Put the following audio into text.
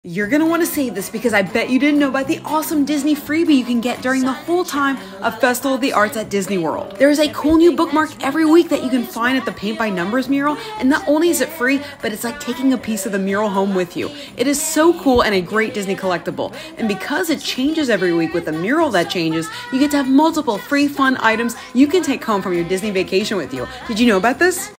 You're gonna want to save this because I bet you didn't know about the awesome Disney freebie you can get during the whole time of Festival of the Arts at Disney World. There is a cool new bookmark every week that you can find at the Paint by Numbers mural, and not only is it free, but it's like taking a piece of the mural home with you. It is so cool and a great Disney collectible, and because it changes every week with the mural that changes, you get to have multiple free fun items you can take home from your Disney vacation with you. Did you know about this?